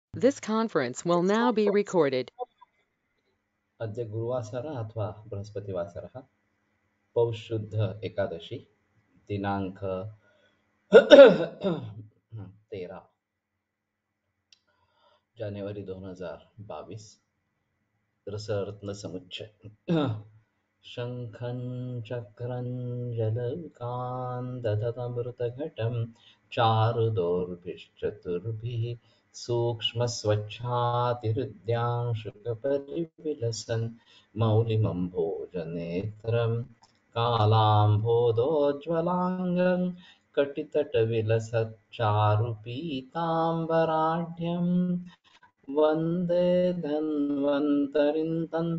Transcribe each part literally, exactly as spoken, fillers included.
This conference will now be recorded. अद्य गुरुवासरः अथवा बृहस्पतिवासरः पौषशुद्ध एकादशी दिनांक तेरह जानेवारी दोन हजार बावीस रसरत्न समुच्चय शंखं चक्रं जलौकान् दधतमृतघटं चारुदोर्भिश्चतुर्भिः सूक्ष्मस्वच्छातिहृद्यांशुकपरिविलसन् मौलिमम्भोजनेत्रं कालाम्भोदोज्ज्वलाङ्गं कटितटविलसच्चारुपीताम्बराढ्यम् वन्दे धन्वन्तरिं तं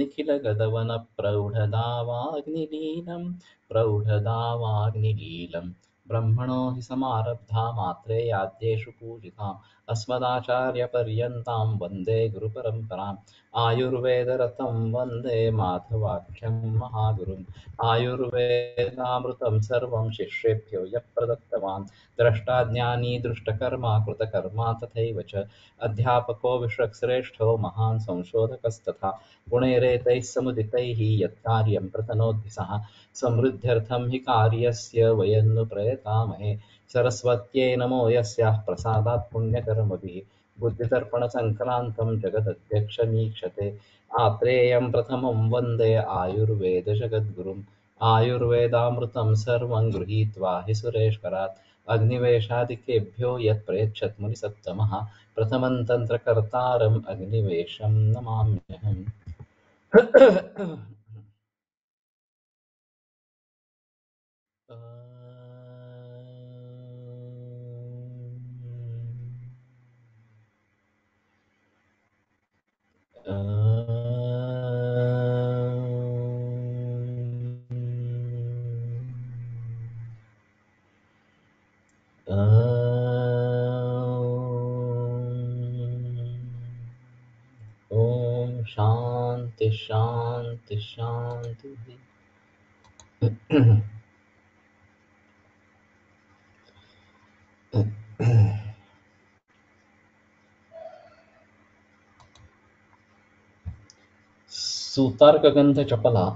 निखिलगगनप्रौढदावाग्निलीलं प्रौढदावाग्निलीलं ब्रह्मणो हि समारब्धा मात्रेयाद्येषु पूजिताम् अस्मदाचार्यपर्यन्तां वन्दे गुरुपरम्पराम् आयुर्वेदरतं वन्दे माधवाख्यं महागुरुम् आयुर्वेदामृतं सर्वं शिष्येभ्यो यः प्रदत्तवान् द्रष्टा ज्ञानी दृष्टकर्मा कृतकर्मा तथैव च अध्यापको विश्वश्रेष्ठो महान् संशोधकस्तथा गुणैरेतैः समुदितैः यत्कार्यं प्रतनोद्भि सः समृद्ध्यर्थं हि कार्यस्य वयं नु प्रयतामहे सरस्वत्यै नमो यस्याः प्रसादात् पुण्यकर्मभिः बुद्धिदर्पणसङ्क्रान्तं जगदध्यक्षमीक्षते आत्रेयं प्रथमं वन्दे आयुर्वेदजगद्गुरुम् आयुर्वेदामृतं सर्वं गृहीत्वा हि सुरेश्वरात् अग्निवेशादिकेभ्यो यत्प्रेच्छत् मुनिसत्तमः प्रथमं तन्त्रकर्तारम् अग्निवेशं नमाम्यहम्। ओम शांति शांति शांति। सूतार्कगंध चपला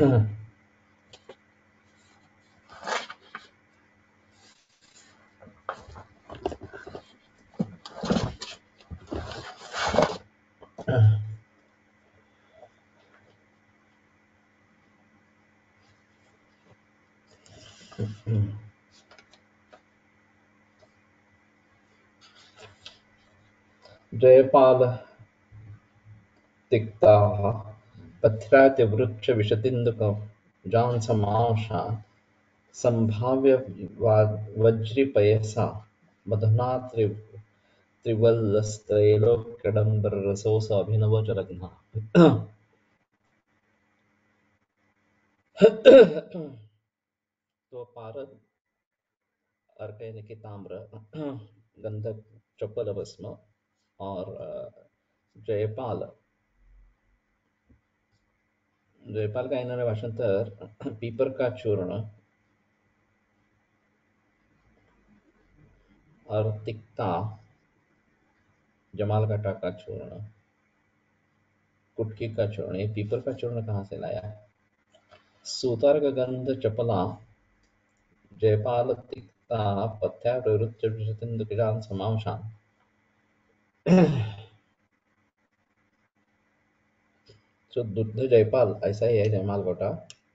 जयपाल तिक्ताः पथ्यातिवृक्षविशतिन्दुकजान् संभाव्य वज्रिपयसा मधुना त्रि त्रिवल्लस्त्रैलोक्यडम्बररसोऽभिनवोचरघ्नः। तो पारद अर्क यानी कि ताम्र गंधक चपल भस्म और अ, जयपाल जयपाल का येणारं भाषांतर पीपर का चूर्ण और तिक्ता जमाल घाटा का चूर्ण कुटकी का चूर्ण। ये पीपर का चूर्ण कहाँ से लाया है? सूतार का गंध चपला जयपाल तिक्ता पथ्या प्रवृत्त विशतिन्दुकिजान समावशान। तो दुग्ध जयपाल ऐसा ही है जयमाल घोटा।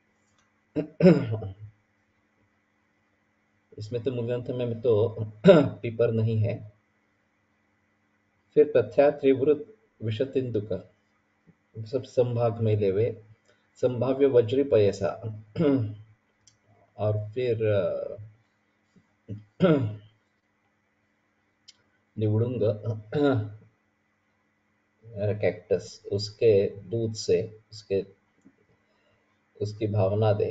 इसमें तो मूल्यांत में तो पीपर नहीं है। फिर तथ्या त्रिवृत विशतिन्दुक सब संभाग में लेवे संभाव्य वज्री पयसा और फिर निवड़ुंग कैक्टस उसके दूध से उसके उसकी भावना दे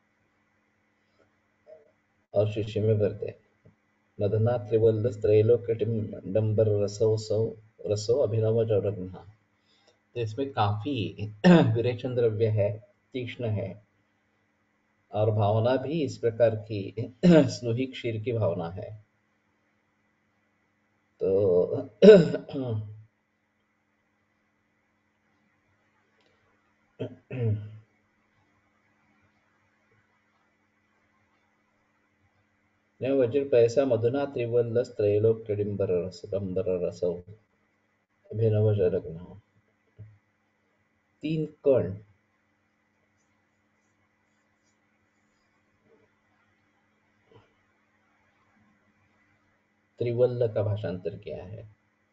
और शीशे में भर दे। मदना त्रिवल्ल त्रैलोक्यटिम डंबर रसो सौ रसो अभिनव जौरघ्ना। तो इसमें काफी विरेचन द्रव्य है, तीक्ष्ण है और भावना भी इस प्रकार की स्नुही क्षीर की भावना है। तो न वज्रपयसा मधुना त्रिवल्लस्त्रैलोक्यडिम्बररसौ अभिनवजरघ्नः। तीन कण त्रिवल्ल का भाषांतर किया है।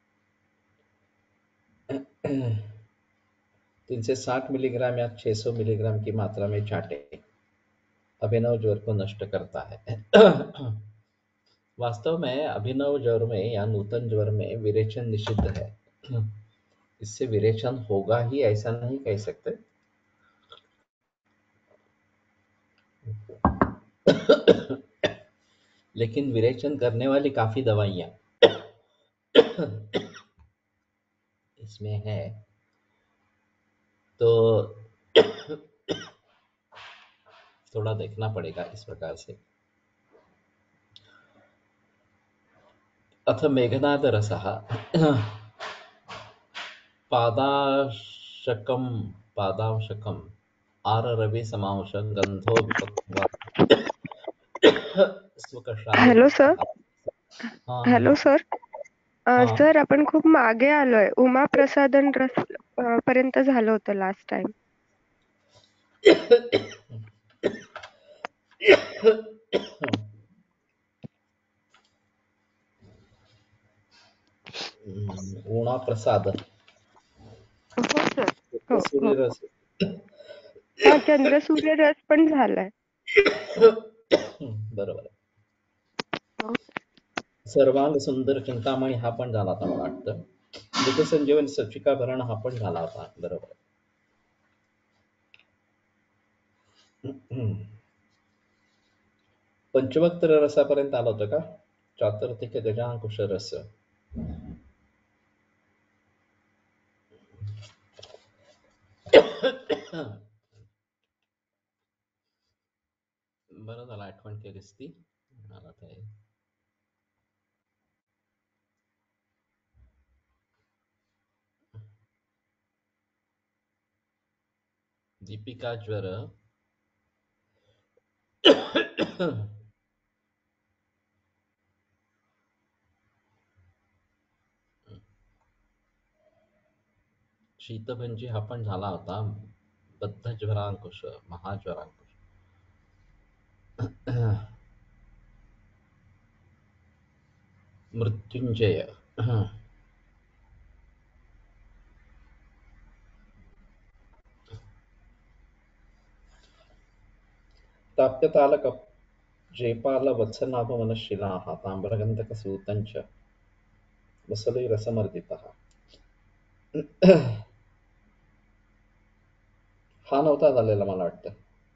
तीन से साठ मिलीग्राम या छह सौ मिलीग्राम की मात्रा में चाटे अभिनव ज्वर को नष्ट करता है। वास्तव में अभिनव ज्वर में या नूतन ज्वर में विरेचन निषिद्ध है। इससे विरेचन होगा ही ऐसा नहीं कह सकते। लेकिन विरेचन करने वाली काफी दवाइयां इसमें है, तो थोड़ा देखना पड़ेगा इस प्रकार से। अथ मेघनाद रसः पादाशकं पादांशकम् आररवि समांशं गंधो विपक्वा स्वकषाय हॅलो सर. हाँ हॅलो हाँ सर. अ, हाँ सर आपण खूप मागे आलोय. उमा प्रसादन रस अ, पर्यंत झालं होतं लास्ट टाइम. ऊणा प्रसाद हो सर. हो हो. सूर्यरस हा चंद्रसूर्य रस पण झालाय. बरोबर आहे. सर्वांग सुंदर चिंतामणी हा पण झाला होता मला वाटतं. मृत संजीवनी सचिकाभरण हा पण झाला होता. बरोबर आहे. पंचवक्त्र रसापर्यंत आलं होतं का? चातुर्थिक गजांकुश रस. बरं झालं आठवण केलीस ती. मला काय दीपिका ज्वर शीतभंजी हा पण झाला होता. बद्ध ज्वरांकुश, महाज्वरांकुश. मृत्युंजय ताप्यतालक जयपाल वत्सनाभ मनशिलाः ताम्रगंधकसूतंच वसले रसमर्दितः. हा नव्हता झालेला मला वाटतं.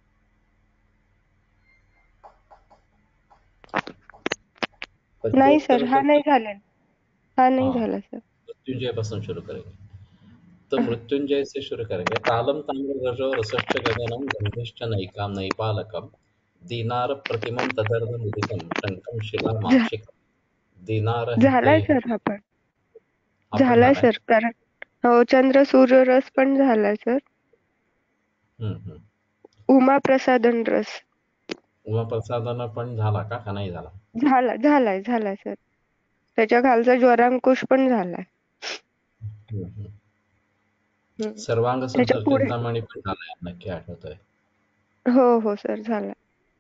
नाही सर, हा पंचवक्त्र नाही झाला. हा नाही हाँ झाला सर. मृत्युंजय पासून शुरू करेंगे. तो मृत्युंजय से शुरू करेंगे. तालम ताम्र रजो रसश्च गगनम गंधिश्च नैकाम नैपालकम दीनार प्रतिमम तदर्ध मुदितम टंकम शिला झा- माक्षिक. दीनार है ते झालाय सर हा पण. आपण झालाय झालाय. सर. कारण हो चंद्रसूर्य रस पण झालाय सर. हम्म हम्म. उमा प्रसादन रस उमा प्रसादानं पण झाला का का नाही झाला? झाला झालाय झालाय सर. त्याच्या खालचा ज्वरांकुश पण झालाय. हम्म, हम्म. हम्म. सर्वांग त्याच्या सुंदर पुढे चिंतामणी पण झालाय नक्की आठवतोय. हो हो सर झालाय.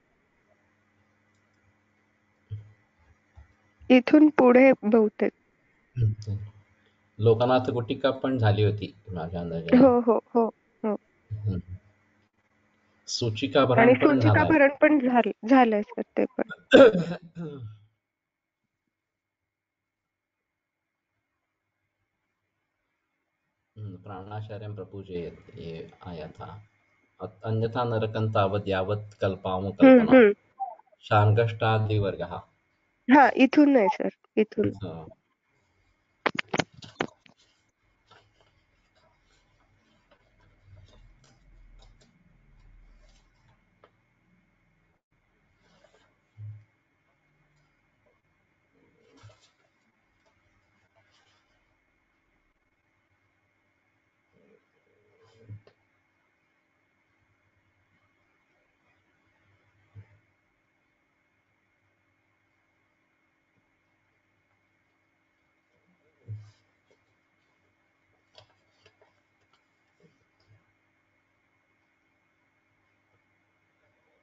इथून पुढे बहुतेक. हम्म. लोकनाथ गुटिका पण झाली होती माझ्या अंदाजाने. हो हो हो हो. हम्म. सूचिका भरण आणि पण सूचिका झालाय. भरण पण झाल झालंय सर ते पण. हम्म, प्राणाचार्यं प्रपूजयेत् ये आया था. अ- अन्यथा नरकं तावत् यावत् कल्पामु हम्म कल्पना हम्म. शार्ङ्गष्टादिवर्गः. हा इथून नाही सर. इथून. हं.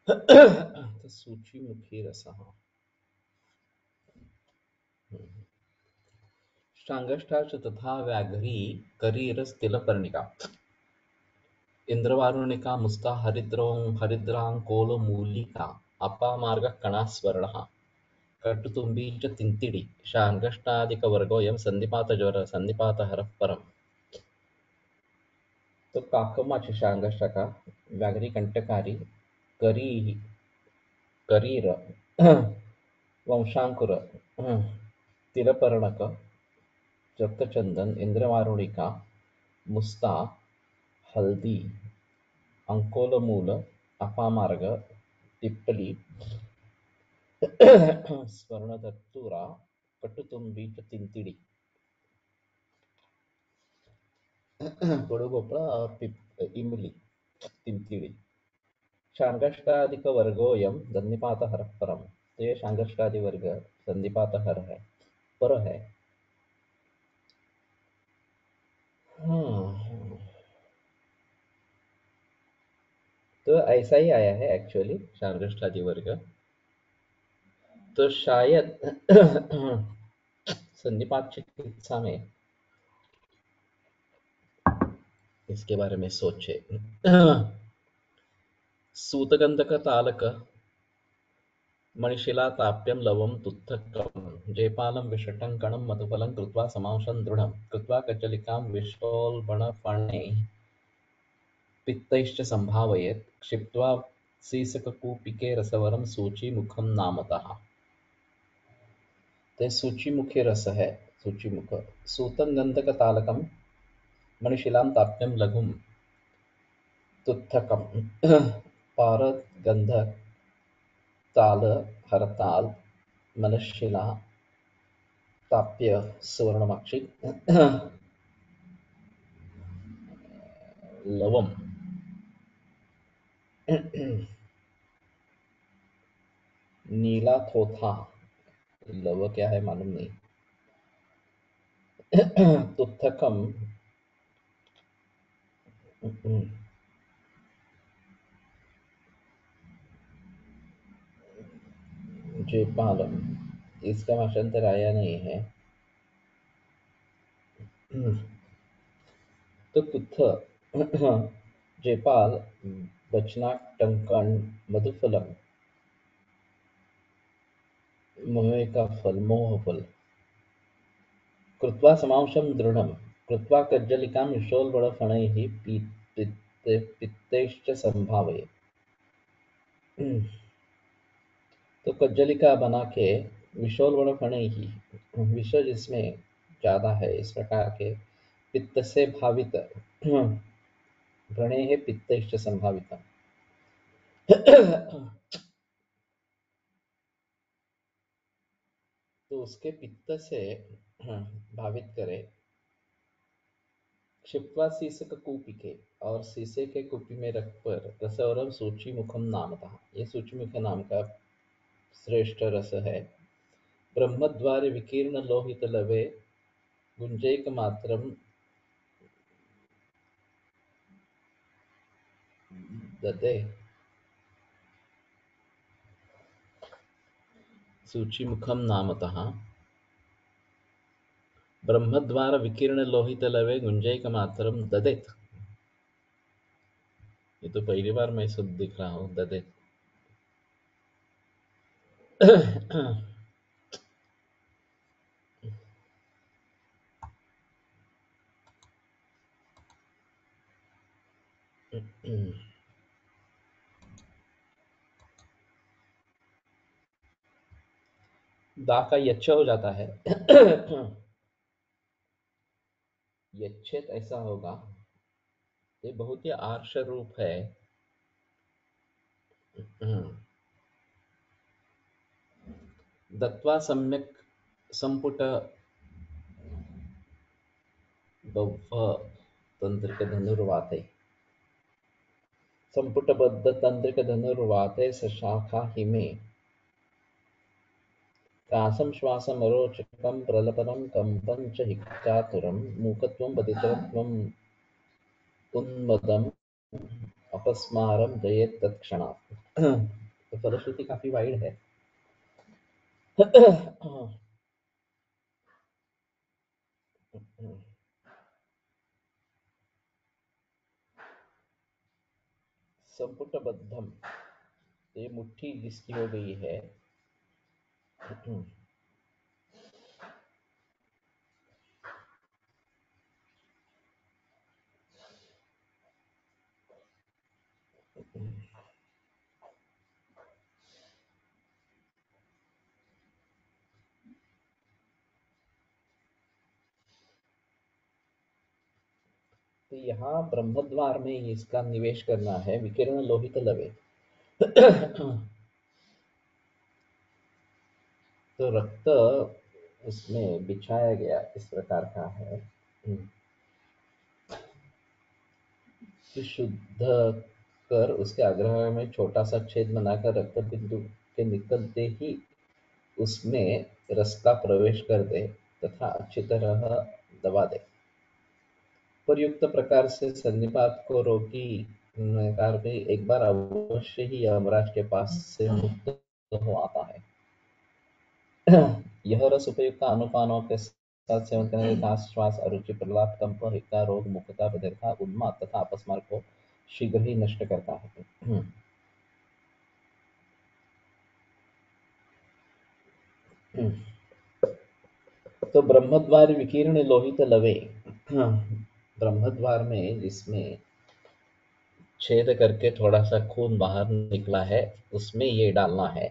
सूचीमुखी रसः शांगष्ठा च तथा व्याघ्री करीरस्तिलपर्णिका इंद्रवारुणिका मुस्ता हरिद्रों हरिद्रांकोलमूलिका अपामार्गः कणास्वर्णः कटुतुंबी च तिंतिडी शांगष्टादिकवर्गोऽयं सन्निपातज्वर सन्निपातहरः परम्। तो काकमाची शांगष्टका व्याघ्री कंटकारी करी करीर वंशांकुर तिलपर्णक रक्तचंदन इंद्रवारुणिका मुस्ता हल्दी अंकोलमूल अपामार्ग टिप्पली स्वर्णदत्तूरा कटुतुंबी च तिंतिड़ी कोडुगोपळ और पिप- इमली तिंतिड़ी शांगष्टादिक वर्गोयम सन्निपातहर परम। तो ये शांगष्टादि वर्ग सन्निपातहर है, पर है। हाँ, तो ऐसा ही आया है एक्चुअली शांगष्टादि वर्ग। तो शायद सन्निपात चिकित्सा में इसके बारे में सोचे। सूतगंधक तालक मणिशिला ताप्यं लवं तुत्थकं जयपालं विषटं कणं मधुफलं कृत्वा समांशं दृढं कृत्वा कज्जलिकां विशोल्बणफणे पित्तैश्च संभावयेत् क्षिप्त्वा सीसककूपिके रसवरं सूचीमुखं नामतः। ते सूचीमुखे रस है, सूचीमुख। सूतं गंधक तालकं मणिशिलां ताप्यं लघुं तुत्थकं पारद गंधक ताल हरताल मनशिला ताप्य सुवर्णमाक्षी लवम नीला थोथा, लव क्या है मालूम नहीं। तुत्थकम जेपालम, इसका भाषांतर आया नहीं है। तो तुत्थ जेपाल बचनाक टंकन मधुफलम मोहे का फल मोह फल कृत्वा समांशम दृढ़म कृत्वा कज्जलिकां विशोल्बणफणैः पित्ते पित्तैश्च संभावये। तो कज्जलिका बना के विशोल्बणफणैः, विष जिसमें ज्यादा है इस प्रकार के पित्त से भावित व्रणेः पित्तैश्च संभावितम्। तो उसके पित्त से भावित करे। क्षिप्त्वा सीसक कूपिके, और शीशे के कुपी में रख पर रसवरम सूचीमुखम नामतः, ये सूचीमुख नाम का श्रेष्ठ रस है। ब्रह्मद्वारे विकीर्ण लोहित लवे गुंजैक मात्रम ददे सूचीमुखम नामतः। ब्रह्मद्वार विकीर्ण लोहित लवे गुंजैक मात्रम ददेत। ये तो पहली बार मैं सुन दिख रहा हूँ, ददेत। दा का यच्छ हो जाता है। यच्छेत ऐसा होगा। ये बहुत ही आर्ष रूप है। दत्वा सम्यक संपुट बव्व तंत्रिक धनुर्वाते संपुटबद्ध तंत्रिक धनुर्वाते सशाखा हिमे कासं श्वासम् अरोचकं प्रलपनं कंपं च हिक्कातुरं मूकत्वं बधिरत्वम् उन्मदम् अपस्मारं जयेत् तत्क्षणात्। तो फलश्रुति काफी वाइड है। संपुटबद्धम, ये मुट्ठी जिसकी हो गई है। तो यहाँ ब्रह्मद्वार में इसका निवेश करना है। विकीर्ण लोहित लवे। तो रक्त उसमें बिछाया गया इस प्रकार का है कि शुद्ध कर उसके अग्रह में छोटा सा छेद बनाकर रक्त बिंदु के निकलते ही उसमें रस का प्रवेश कर दे तथा अच्छी तरह दबा दे। प्रयुक्त प्रकार से सन्निपात को रोगी कार भी एक बार अवश्य ही यमराज के पास से मुक्त हो आता है। यह रस उपयुक्त अनुपानों के साथ सेवन करने के घास, श्वास, अरुचि, प्रलाप, कंप, हिक्का, रोग, मुखता, बधिरता, उन्माद तथा अपस्मार को शीघ्र ही नष्ट करता है। तो ब्रह्मद्वार विकीर्ण लोहित लवे, ब्रह्मद्वार में जिसमें छेद करके थोड़ा सा खून बाहर निकला है उसमें ये डालना है।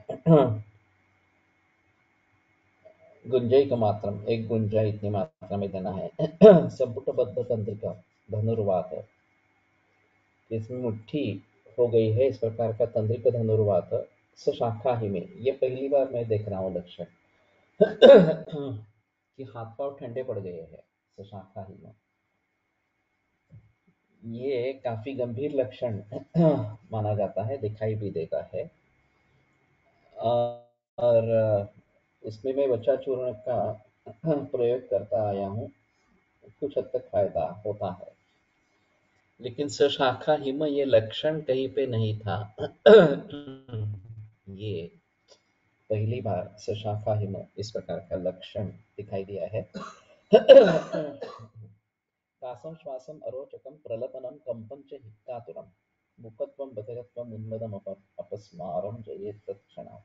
गुंजाई का मात्रा, एक गुंजाई इतनी मात्रा में देना है। संपुटबद्ध तंत्रिका धनुर्वात, इसमें मुट्ठी हो गई है इस प्रकार का तंत्रिक धनुर्वात शाखा ही में। ये पहली बार मैं देख रहा हूँ लक्षण कि हाथ पांव ठंडे पड़ गए हैं शाखा ही में। ये काफी गंभीर लक्षण माना जाता है, दिखाई भी देता है। और इसमें मैं बच्चा चूर्ण का प्रयोग करता आया हूँ, कुछ हद तक फायदा होता है। लेकिन सशाखा हिम ये लक्षण कहीं पे नहीं था। ये पहली बार सशाखा हिम इस प्रकार का लक्षण दिखाई दिया है। कासं श्वासम् अरोचकं प्रलपनं कंपं च हिक्कातुरं मुखत्वं बधिरत्वम् उन्मदम् अपस्मारं जयेत् तत्क्षणात्।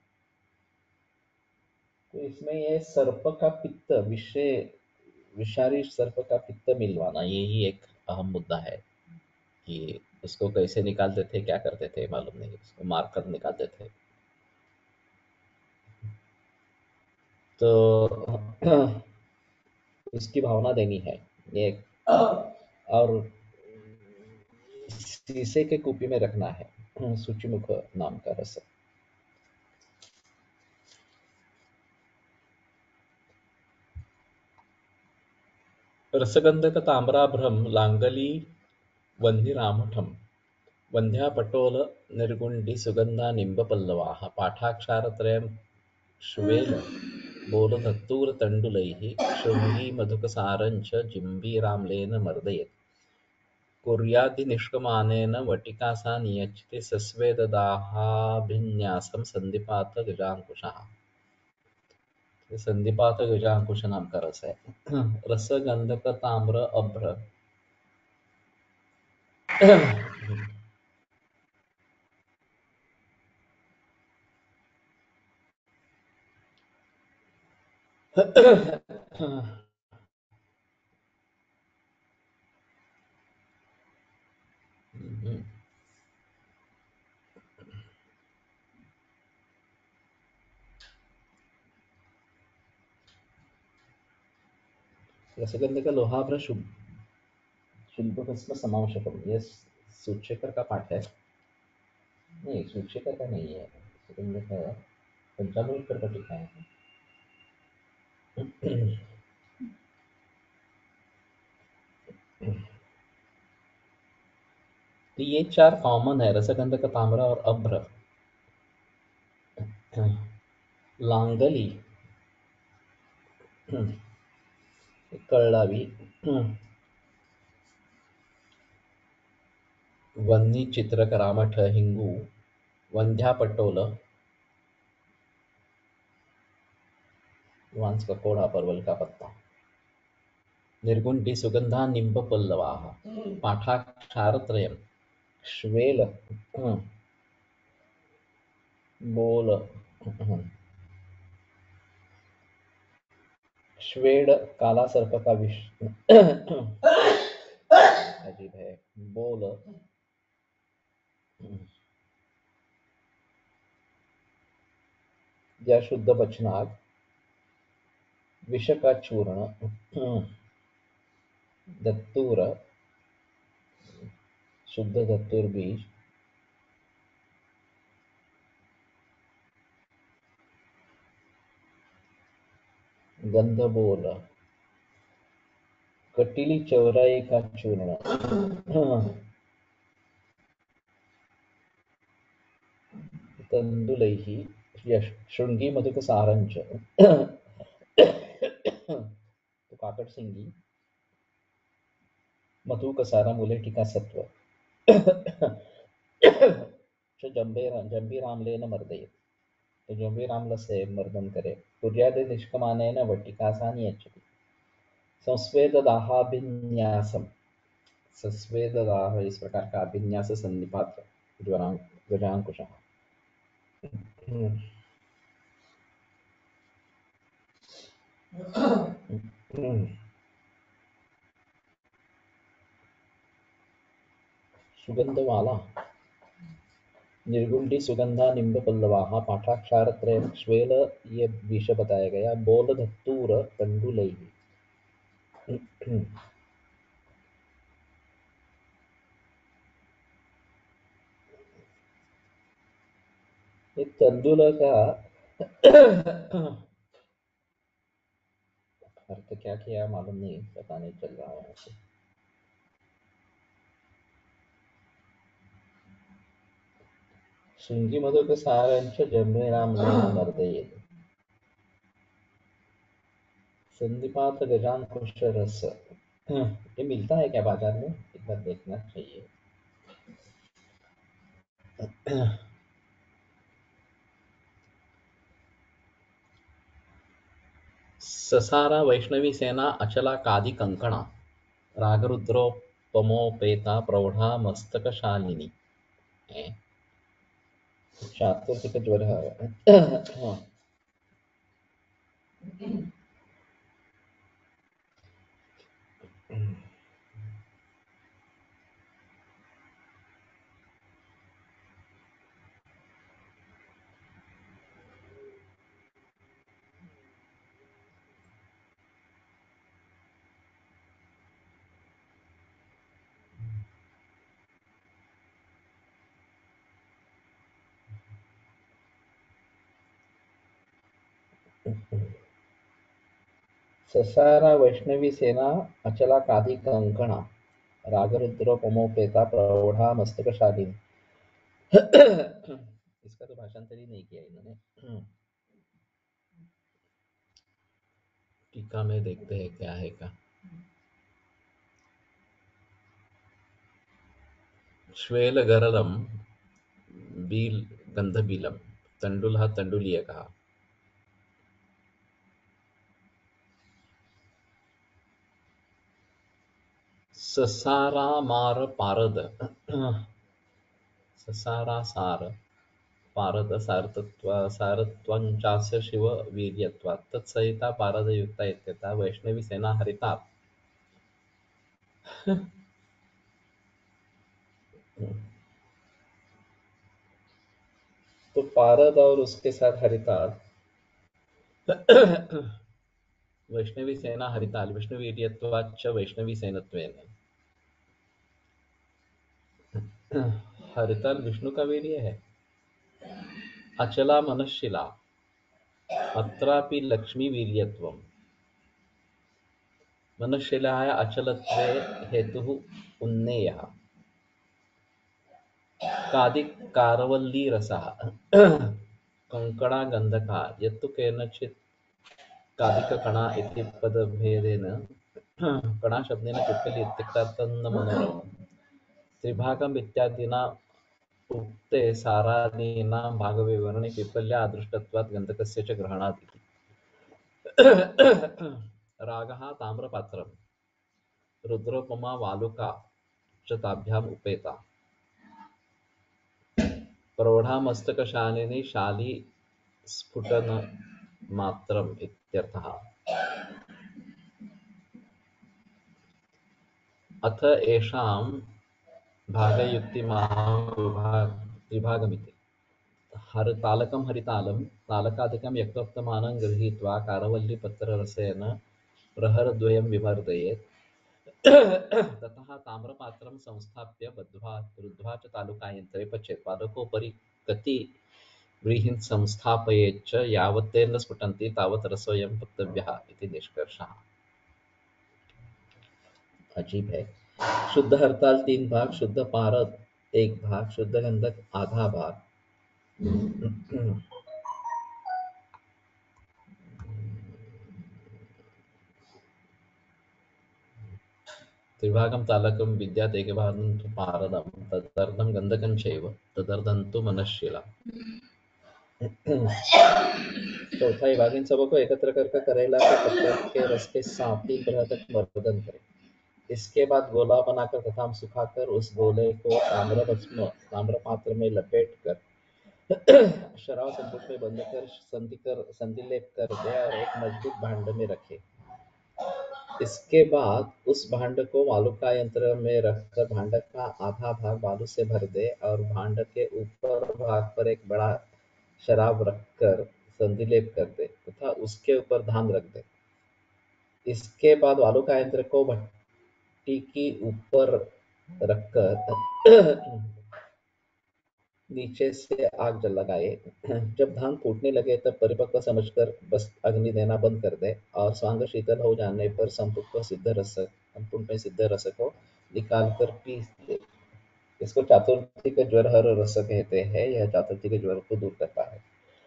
तो इसमें ये सर्प का पित्त, विषय विषारी सर्प का पित्त मिलवाना, यही एक अहम मुद्दा है कि उसको कैसे निकालते थे, क्या करते थे मालूम नहीं, उसको मारकर निकालते थे। तो उसकी भावना देनी है ये, और शीशे के कुपी में रखना है सूचिमुख नाम का रस। रसगंधक ताम्राभ्रम लांगली वह्निरामठम वंध्यापटोल निर्गुंडी सुगंधा निंब पल्लवाः पाठाक्षारत्रयं श्वेल बोलधत्तूरतण्डुलैः शृङ्गी मधुकसारञ्च जिम्बीराम्लेन मर्दयेत् कुर्याद्निष्कमानेन वटिका सा नियच्यते सस्वेददाहाभिन्यासं संधिपात गजांकुशः। संधिपात गजांकुश नाम का रस है। रस गंधक ताम्र अभ्र रसगंधक लोहाभ्र शुभ शुल्बभस्म समावशकम, ये सूचेकर का पाठ है। नहीं, सूचेकर का नहीं है, रसगंधक का पंचामृत का टीका है। तो ये चार कॉमन है, रसगंधक, ताम्र और अभ्र। लांगली कळलावी, वन्नी चित्रक रामठ हिंगू वंध्यापट्टोल वांस का कोड़ा परवल का पत्ता। निर्गुण्डी सुगंधा निम्ब पल्लवाः पाठाक्षारत्रयम् श्वेल बोल श्वेड काला सर्प का विष अजीब है। बोल या शुद्ध बचनाग विष का चूर्ण दत्तूर शुद्ध दत्तूर बीज गंधबोल कटीली चौराई का चूर्ण तंदुलैहि शृंगी मधुक सारंच तो काकड़ सिंगी मधु का सारा मुलेठी सत्व जंबे जंबी रामलेन मर्दये तो जंबी रामल से मर्दन करे कुर्यादे निष्कमानेन वट्टिकासानि यच्छति संस्वेददाहाभिन्यासम संस्वेददाह इस प्रकार का अभिन्यास सन्निपात गजांकुशः सुगंधवाला निर्गुंडी सुगंधा निम्ब पल्लवाः पाठाक्षारत्रय श्वेल ये विष बताया गया। बोल धत्तूर तंडुलैहि एक तंडुल का अर्थ क्या किया मालूम नहीं, पता नहीं चल रहा है। शृंगी मधु के सारंच जम्मे राम मर्दये संधिपात गजांकुश रस ये मिलता है क्या बाजार में? एक बार देखना चाहिए। ससारा वैष्णवी सेना अचला कादि कंकणा रागरुद्रोपमोपेता प्रौढ़ा मस्तकशालिनी चातुर्थिक ज्वर है। ससारा वैष्णवी सेना अचला कादि कंकणा रागरुद्रोपमोपेता प्रौढ़ा मस्तकशालिनी इसका तो भाषांतर ही नहीं किया इन्होंने। टीका में देखते हैं क्या है का। श्वेल गरलम बील गंधबीलम तंडुल हा तंडुलिय कहा। ससारा मार पारद ससारा सार पारद सारतत्व सारत्वंचास्य शिव वीर्यत्वात् तत्सहिता पारदयुक्ता इत्यतः वैष्णवी सेना हरिता। तो पारद और उसके साथ हरिताल वैष्णवी सेना हरिताल विष्णु वीर्यत्वाच्च वैष्णवी सेनत्वेन हरिताल विष्णु का वीर्य है। अचला मनशिला अत्रापि लक्ष्मी वीर्यत्वम् मनशिलाय अचलत्वे हेतुः उन्नेयः कादि कारवल्ली रसः कंकणा गंधका यत्तु केनचित् कादिककणा इति पदभेदेन कणा शब्देन चित्कली इत्युक्ता तन्न मनोरमम् त्रिभागम् इत्यादिना उक्ते सारादीनां भागविवरणे विफल्या अदृष्टत्वात् गन्धकस्य च ग्रहणात् इति। रागः ताम्रपात्रं रुद्रोपमा वालुका च ताभ्याम् उपेता प्रौढा मस्तकशालिनी शाली स्फुटनमात्रम् इत्यर्थः। अथ एषां भागयुक्तिमहाविभागमिति। हरतालकं हरितालं तालकादिकं यक्तोक्तमानं गृहीत्वा कारवल्लीपत्ररसेन प्रहरद्वयं विमर्दयेत्। ततः ताम्रपात्रं संस्थाप्य बद्ध्वा रुद्ध्वा च तालुकायन्त्रे पचेत्। पादकोपरि कति व्रीहीन् संस्थापयेच्च यावत् ते न स्फुटन्ति तावत् रसोऽयं पक्तव्यः इति निष्कर्षः। अजीब है। शुद्ध हरताल तीन भाग, शुद्ध पारद एक भाग, शुद्ध गंधक आधा भाग, त्रिभागं तालकं विद्यात् एकभागं तु पारदं तदर्थं गन्धकं चैव तदर्थं तु मनःशीला। चौथा विभाग इन सबको एकत्र करके करेला के पत्ते के रस के साथ तीन ग्रह तक मर्दन करें। इसके बाद गोला बनाकर तथा सुखाकर उस गोले को ताम्र भस्म ताम्र पात्र में लपेट कर शराब संपुट में बंद कर संधि कर संधिलेप कर दे और एक मजबूत भांड में रखे। इसके बाद उस भांड को वालुका यंत्र में रखकर भांड का आधा भाग बालू से भर दे और भांड के ऊपर भाग पर एक बड़ा शराब रखकर संधिलेप कर दे तथा उसके ऊपर धान रख दे। इसके बाद वालुका यंत्र को भट्टी की ऊपर रखकर नीचे से आग जल लगाए। जब धान फूटने लगे तब परिपक्व समझकर बस अग्नि देना बंद कर दे और स्वांग शीतल हो जाने पर संपुट सिद्ध रस संपुट में सिद्ध रस को निकालकर पीस दे। इसको चातुर्थी के ज्वर हर रस कहते हैं। यह चातुर्थी के ज्वर को दूर करता है।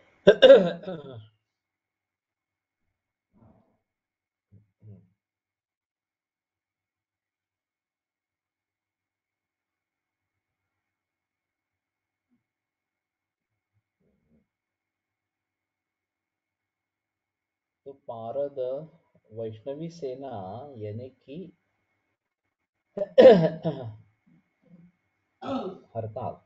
तो पारद वैष्णवी सेना यानी कि हरताल,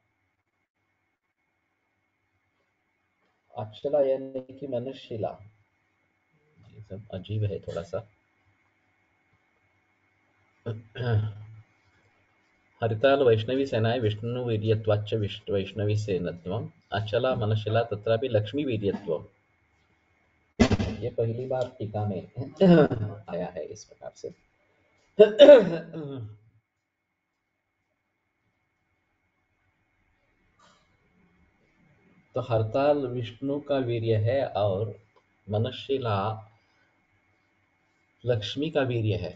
अक्षला यानी कि मनुष्यशिला। ये सब अजीब है थोड़ा सा। हरिताल वैष्णवी सेनाएं विष्णु वीर्यत्वाच्च विष्णु वैष्णवी सेनत्वम् अचला मनशिला तत्रापि लक्ष्मी वीर्यत्वम्। ये पहली बार टीका में आया है इस प्रकार से। तो हरताल विष्णु का वीर्य है और मनशिला लक्ष्मी का वीर्य है।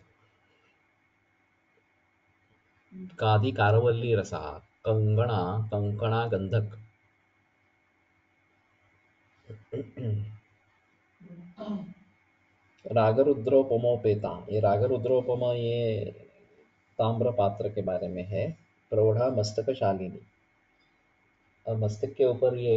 कादि कारवल्ली रसा कंगणा कंकणा गंधक। रागरुद्रोपमोपेता, ये रागरुद्रोपम ये ताम्र पात्र के बारे में है। प्रौढ़ा मस्तक शालिनी, और मस्तक के ऊपर ये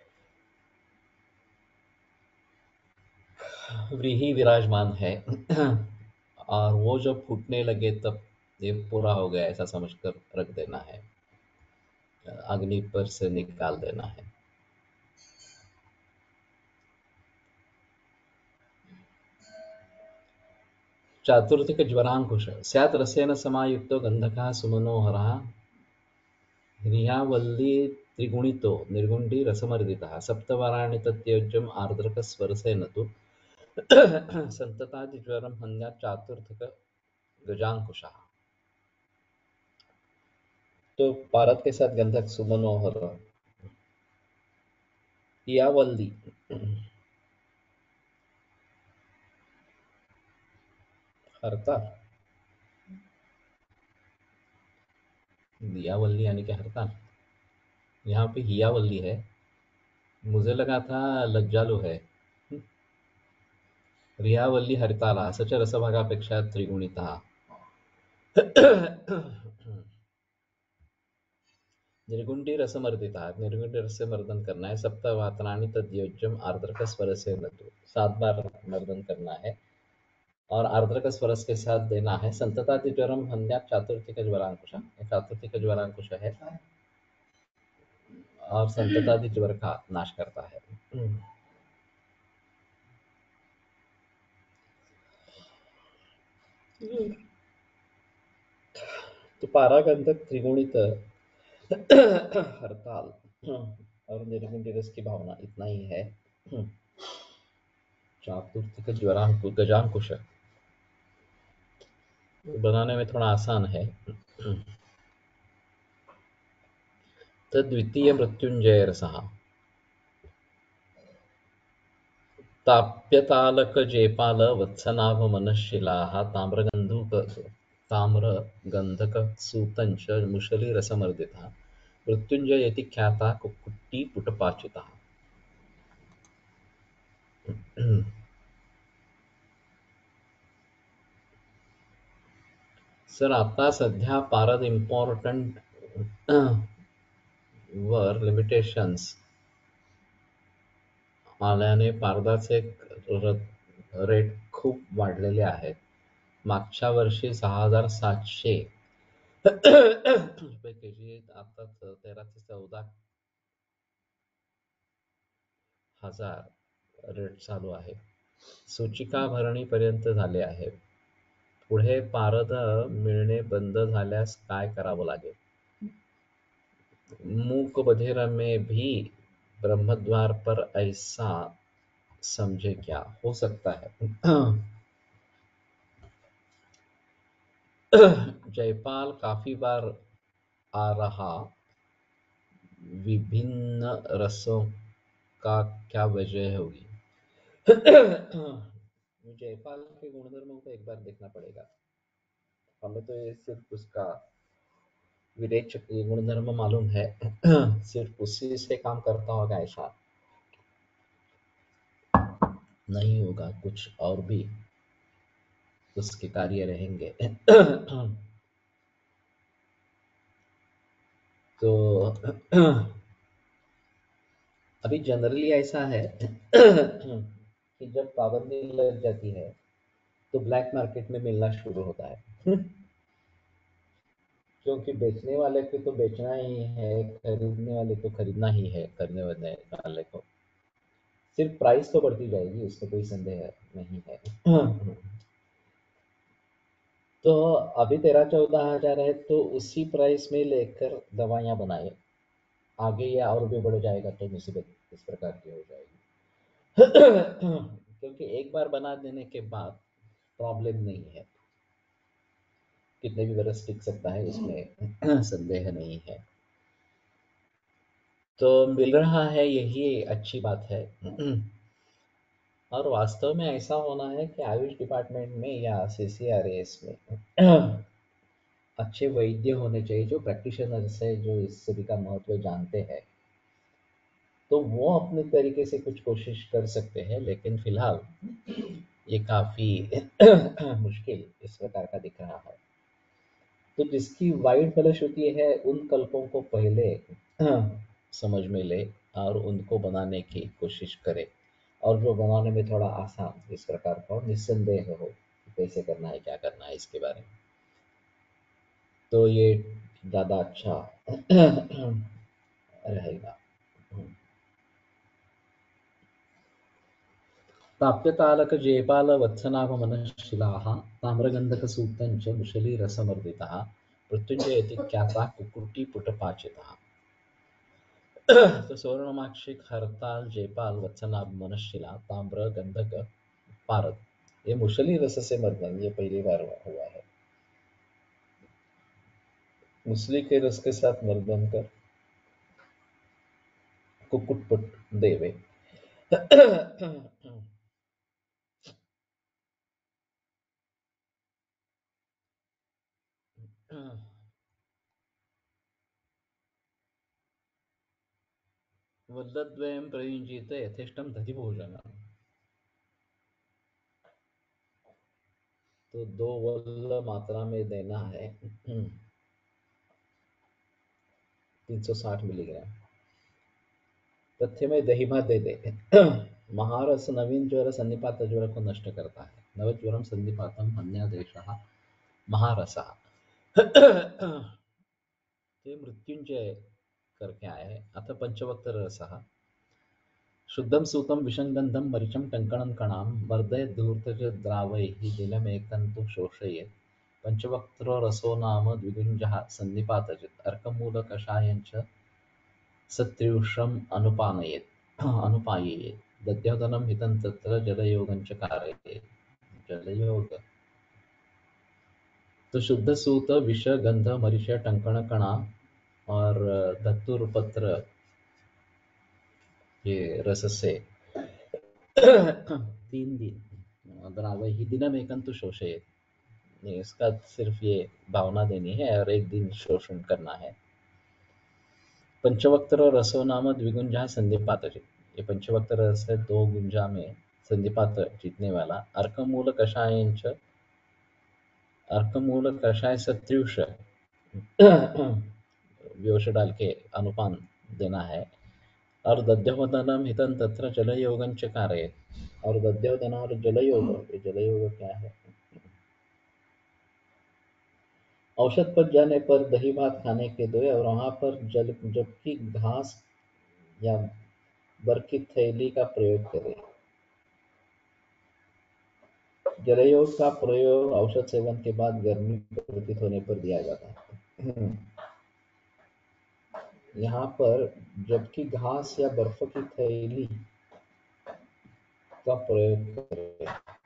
व्रीहि विराजमान है। और वो जब फूटने लगे तब ये पूरा हो गया ऐसा समझकर रख देना है, अग्नि पर से निकाल देना है। चातुर्थिक ज्वरांकुश स्यात् रसेन समायुक्तो गंधकः सुमनोहरः ह्रियावल्ली त्रिगुणितो निर्गुण्डी रसमर्दितः सप्तवाराणि तत्योज्यम् आर्द्रकस्वरसेन तु संततादिज्वरं हन्यात् चातुर्थिक गजांकुशः। तो पारद के साथ गंधक सुमनोहर हियावल्ली हरताल, दियावल्ली यानी कि हरताल। यहाँ पे हियावल्ली है, मुझे लगा था लज्जालु है। रियावल्ली हरिताला स च रसभागापेक्षा त्रिगुणितः। निर्गुंडी रसमर्दिता, निर्गुंडी रस से मर्दन करना है। सप्तवातनानि तद्योज्यम आर्द्रक स्वर से नतु, सात बार मर्दन करना है और आर्द्रक स्वरस के साथ देना है। संततातिज्वरम हन्यात् चातुर्थिक ज्वरांकुश, चातुर्थिक ज्वरांकुश है और संततातिज्वर का नाश करता है। तो पारागंधक त्रिगुणित हड़ताल और निर्गुण रस की भावना इतना ही है। चातुर्थिक ज्वरांकुश गजांकुश बनाने में थोड़ा आसान है। तद्वितीय मृत्युंजय रसः ताप्यतालक जेपाल वत्सनाभ मनःशिलाः ताम्रगन्धुक ताम्रगन्धक सूतञ्च मुशली रसमर्दितः मृत्युंजय इति ख्याता कुक्कुट्टी पुटपाचितः। सर आता सध्या पारद इम्पॉर्टंट वर लिमिटेशन्स आल्याने पारदाचे रेट खूप वाढलेले आहेत. मागच्या वर्षी सहा हजार सातशे रुपये केजी, आता तेरा ते चौदा हजार रेट चालू आहे. सूचिका भरणीपर्यंत झाले आहे. पुढे पारद मिळणे बंद झाल्यास काय करावं लागेल? मूक बधिर में भी ब्रह्मद्वार पर ऐसा समझे क्या हो सकता है? जयपाल काफी बार आ रहा, विभिन्न रसों का क्या वजह होगी? जयपाल के गुणधर्मों को एक बार देखना पड़ेगा। हमें तो ये सिर्फ उसका विरेचक गुणधर्म मालूम है, सिर्फ उसी से काम करता होगा ऐसा नहीं होगा, कुछ और भी उसके कार्य रहेंगे। तो अभी जनरली ऐसा है कि जब पाबंदी लग जाती है तो ब्लैक मार्केट में मिलना शुरू होता है। क्योंकि बेचने वाले को तो बेचना ही है, खरीदने वाले को खरीदना ही है, करने वाले वाले को सिर्फ प्राइस तो बढ़ती जाएगी, उसमें कोई संदेह नहीं है। तो अभी तेरह चौदह हजार है तो उसी प्राइस में लेकर दवाइयाँ बनाए, आगे या और भी बढ़ जाएगा तो मुसीबत इस प्रकार की हो जाएगी। क्योंकि एक बार बना देने के बाद प्रॉब्लम नहीं है, कितने भी बरस टिक सकता है, इसमें संदेह नहीं है। तो मिल रहा है, यही अच्छी बात है। और वास्तव में ऐसा होना है कि आयुष डिपार्टमेंट में या सीसीआरएस में अच्छे वैद्य होने चाहिए जो प्रैक्टिशनर्स है, जो इस सभी का महत्व जानते हैं। तो वो अपने तरीके से कुछ कोशिश कर सकते हैं, लेकिन फिलहाल ये काफ़ी मुश्किल इस प्रकार का दिख रहा है। तो जिसकी वाइड फलश्रुति है उन कल्पों को पहले समझ में ले और उनको बनाने की कोशिश करे, और जो बनाने में थोड़ा आसान इस प्रकार का निस्संदेह हो कि कैसे करना है, क्या करना है इसके बारे में, तो ये ज़्यादा अच्छा रहेगा। ताप्यतालक जेपाल वत्सनाभ मनःशिलाः ताम्रगन्धकसूतञ्च मुशलीरसमर्दितः मृत्युंजयति ख्याता कुक्कुटी पुटपाचितः। तो सौवर्णमाक्षिक हरताल जेपाल वत्सनाभ मनःशिला ताम्र गंधक पारद, ये मुशली रस से मर्दन ये पहली बार हुआ है। मुसली के रस के साथ मर्दन कर कुक्कुट पुट देवे। वल्लद्वयं प्रयुञ्जीत यथेष्टं दधिभोजनम्। तो दो वल्ल मात्रा में देना है। तीन सौ साठ मिलीग्राम। तथ्य में दही भात दे दे। महारस नवीन ज्वर सन्निपात ज्वर को नष्ट करता है। नवज्वरम सन्निपातम अन्यादेशः महारसः। ते मृत्युंजय करके आए। अथ पंचवक्त्र रसः। शुद्धं सूतं विषंगंधं मरीचं टङ्कणं कणां वर्धयेत् धूर्तज द्रावैः दिनमेकं तु शोषयेत्। पंचवक्त्रो रसो नाम द्विगुञ्जः सन्निपातजित्। अर्कमूलकषायञ्च सत्रिंशम् अनुपानयेत् अनुपाययेत्। दध्योदनं हितं तत्र जलयोगञ्च कारयेत्। जलयोग तो शुद्ध सूत विष गंध मरीच टंकण कणा और धतुर पत्र ये रस से तीन दिन द्रावय ही दिनम एकंतु शोषयेत्। इसका सिर्फ ये भावना देनी है और एक दिन शोषण करना है। पंचवक्त्र रसो नाम द्विगुंजा संधिपात। ये पंचवक्त्र रस है दो गुंजा में संधिपात जीतने वाला। अर्कमूल कषायंच अर्कमूल कषाय सत्रिंश व्योश डाल के अनुपान देना है। और दध्योदनम हितं तत्र जलयोगंच कारयेत्। और दध्योदन और जलयोग, ये जलयोग क्या है? औषध पर जाने पर दही भात खाने के दो और वहां पर जल जबकि घास या बर की थैली का प्रयोग करें। जलयोग का प्रयोग औषध सेवन के बाद गर्मी प्रतीत होने पर दिया जाता है। यहाँ पर जबकि घास या बर्फ की थैली का प्रयोग करें।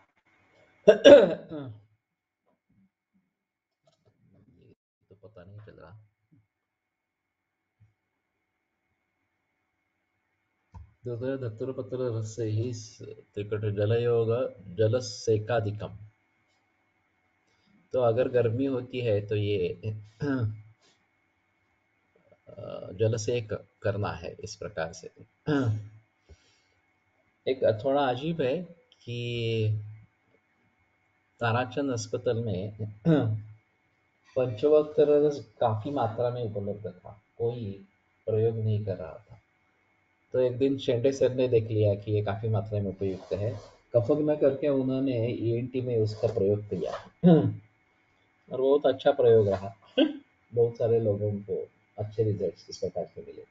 तो पता नहीं चल रहा। धतुरपत्र रस ही त्रिकट जलयोग जलसेकाधिकम। तो अगर गर्मी होती है तो ये जलसेक करना है इस प्रकार से। एक थोड़ा अजीब है कि ताराचंद अस्पताल में पंचवक्त्र रस काफी मात्रा में उपलब्ध था, कोई प्रयोग नहीं कर रहा था। तो एक दिन शेंडे सर ने देख लिया कि ये काफी मात्रा में उपयुक्त है, कफक न करके उन्होंने ईएनटी में उसका प्रयोग किया और बहुत अच्छा प्रयोग रहा। बहुत सारे लोगों को अच्छे रिजल्ट्स इस प्रकार से मिले।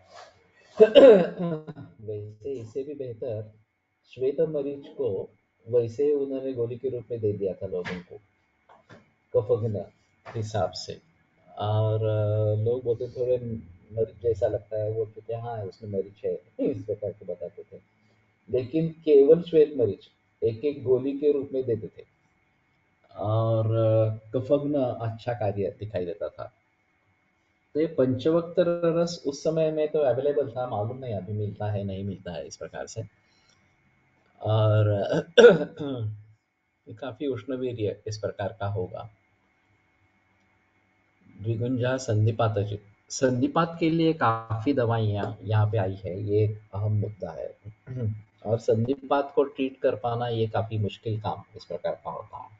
वैसे इससे भी बेहतर श्वेत मरीच को वैसे उन्होंने गोली के रूप में दे दिया था लोगों को कफक हिसाब से। और लोग बोलते थोड़े मरीच जैसा लगता है, वो कहते हाँ उसमें मरीच है, इस प्रकार के बताते थे। लेकिन केवल श्वेत मरीच एक एक गोली के रूप में देते थे और कफग्न अच्छा कार्य दिखाई देता था। तो ये पंचवक्त्र रस उस समय में तो अवेलेबल था, मालूम नहीं अभी मिलता है नहीं मिलता है इस प्रकार से। और काफी उष्णवीर्य इस प्रकार का होगा। द्विगुंजा संधिपात। संधिपात के लिए काफी दवाइयाँ यहाँ पे आई है, ये एक अहम मुद्दा है। और संधिपात को ट्रीट कर पाना ये काफी मुश्किल काम इस प्रकार का होता है।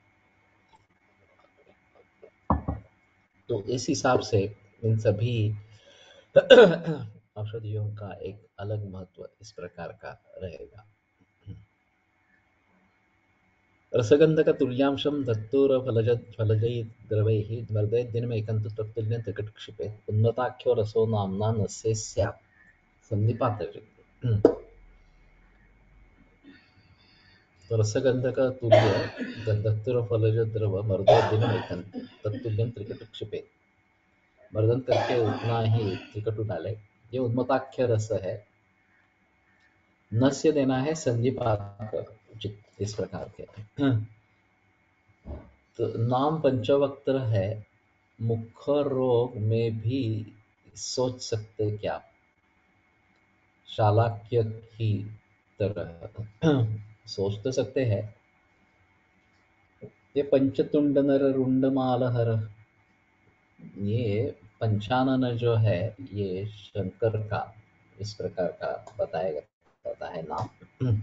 तो इस हिसाब से इन सभी औषधियों का एक अलग महत्व इस प्रकार का रहेगा। रसगंधक तुल्यांशम धत्तूर फलज फलजै द्रवैः वर्धयेत् दिनमेकं तु तत्तुल्यं त्रिकटक्षिपेत्। उन्नताख्यो रसो नाम्ना नस्य स्यात् संधिपातः। तो रसगंधक तुल्य धत्तूर फलज द्रव वर्धयेत् दिनमेकं तत्तुल्यं त्रिकटक्षिपेत्। मर्दन करके उतना ही त्रिकटु डाले। ये उन्मताख्य रस है, नस्य देना है संधिपात इस प्रकार के। तो नाम पंचवक्त्र है, मुख रोग में भी सोच सकते क्या, शालाक्य की तरह सोच तो सकते हैं। ये पंचतुंड नर रुंड मालहर, ये पंचानन जो है ये शंकर का इस प्रकार का बताया जाता है नाम।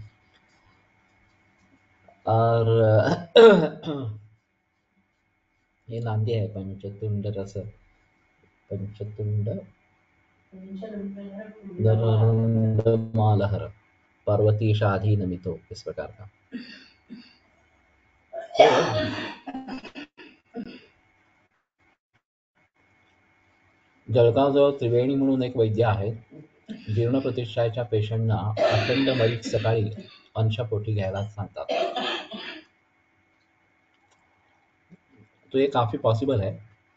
और ये नांदी है पंचतुंड रस, पंचतुंड मालहर पार्वती शाधी नमितो, इस प्रकार का। जळगावजवळ त्रिवेणी म्हणून एक वैद्य आहेत. जीर्ण प्रतिष्ठाच्या पेशंटना अखंड मरीच सकाळी अंशपोटी घ्यायला सांगतात. तो ये काफी पॉसिबल है.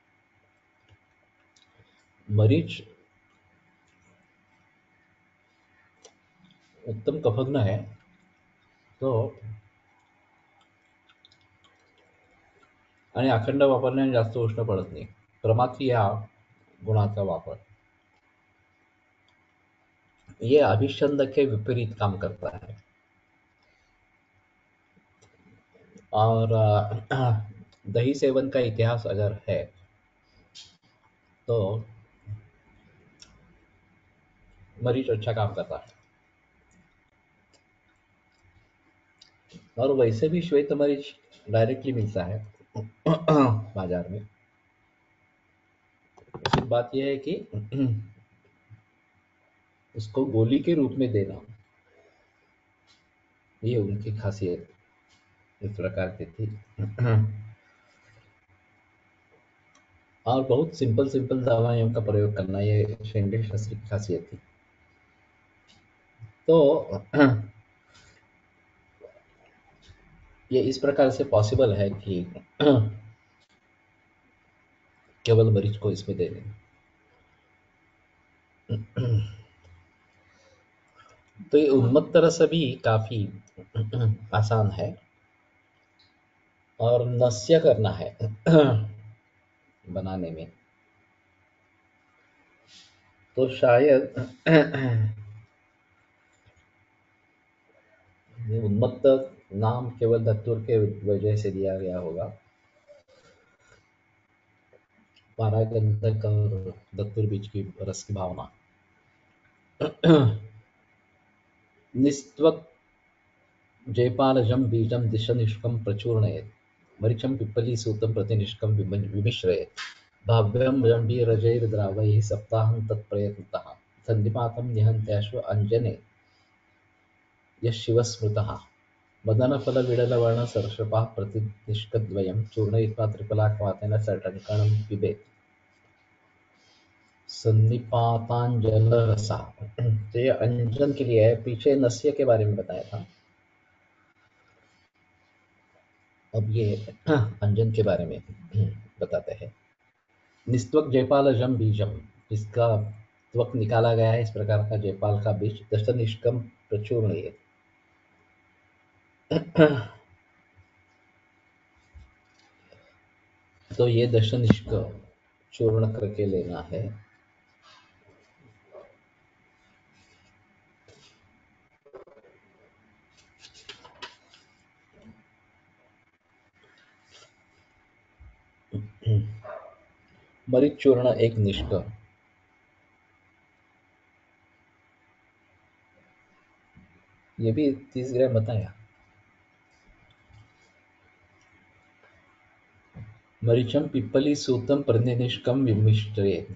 मरीच उत्तम कफग्न है, तो आणि अखंड वापरल्याने जास्त उष्ण पडत नाही. प्रमाथी या गुणाचा वापर ये अभिषंद के विपरीत काम करता है. और अ, दही सेवन का इतिहास अगर है तो मरीच अच्छा काम करता है. और वैसे भी श्वेत मरीच डायरेक्टली मिलता है बाजार में. सिर्फ बात यह है कि उसको गोली के रूप में देना, ये उनकी खासियत इस प्रकार की थी. और बहुत सिंपल सिंपल दवाइयों का प्रयोग करना, ये शेंडे शास्त्री की खासियत थी. तो ये इस प्रकार से पॉसिबल है कि केवल मरीज को इसमें दे दें. तो ये उन्मत्त रस भी काफी आसान है और नस्य करना है बनाने में. तो शायद ये उन्मत्त नाम केवल दत्तूर के वजह से दिया गया होगा. पारागंधक और दत्तूर बीच की रस की भावना. निस्त्वक जयपालजं बीजं दिशनिष्कं प्रचूर्णयेत्. मरीचं पिप्पली सूतं प्रतिनिष्कं विमिश्रयेत्. भाव्यं जम्बीरजैर्द्रावैः सप्ताहं तत्प्रयत्नतः. सन्निपातं निहन्त्याश्व अञ्जने यः शिवः स्मृतः. मदनफलविडलवर्णसर्षपः प्रतिनिष्कद्वयं चूर्णयित्वा त्रिफलाक्वाथेन सटङ्कणं पिबेत्. सन्निपातांजल रसा. तो ये अंजन के लिए है. पीछे नस्य के बारे में बताया था, अब ये अंजन के बारे में बताते हैं. निस्त्वक जयपालजम बीजम, इसका त्वक निकाला गया है, इस प्रकार का जयपाल का बीज. दशनिष्कम प्रचूर्णयेत्. तो ये दशनिष्क चूर्ण करके लेना है. मरीच चूर्ण एक निष्क. ये भी तीस ग्राम बताया. मरीचम पिप्पली सूतम प्रतिनिष्कम विमिश्रयेत्.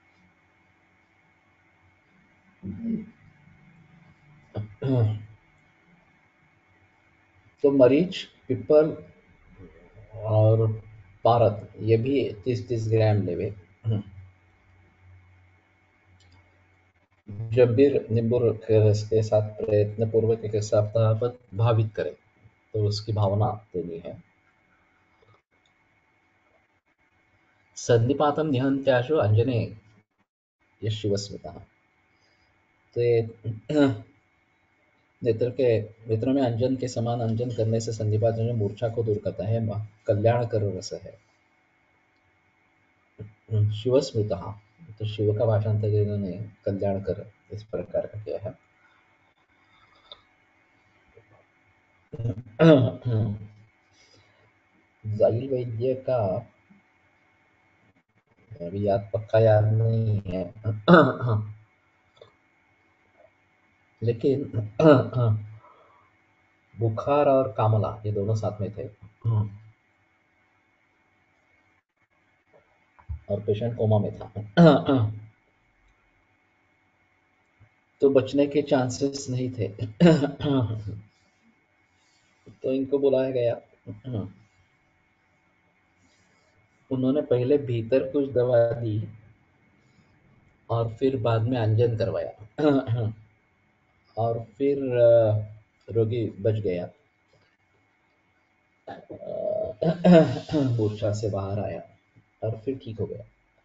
तो मरीच, पिप्पल और पारद ये भी तीस तीस ग्राम लेवे. जंबीर निंबूर के रस के साथ प्रयत्न पूर्वक एक सप्ताह पर भावित करें, तो उसकी भावना देनी है. सन्निपातम निहन्त्याशु अंजने यः शिवः स्मृतः. तो ये नेत्र के नेत्रों में अंजन के समान अंजन करने से संधिपात जो मूर्छा को दूर करता है. कल्याणकर रस है. शिव स्मृतः, तो शिव का भाषांतर इन्होंने कल्याणकर इस प्रकार का किया है. जाइल वैद्य का अभी याद पक्का याद नहीं है, लेकिन बुखार और कामला ये दोनों साथ में थे और पेशेंट कोमा में था. तो बचने के चांसेस नहीं थे। तो इनको बुलाया गया। उन्होंने पहले भीतर कुछ दवा दी और फिर बाद में अंजन करवाया। और फिर अ, रोगी बच गया। अ, मूर्छा से बाहर आया और फिर ठीक हो गया।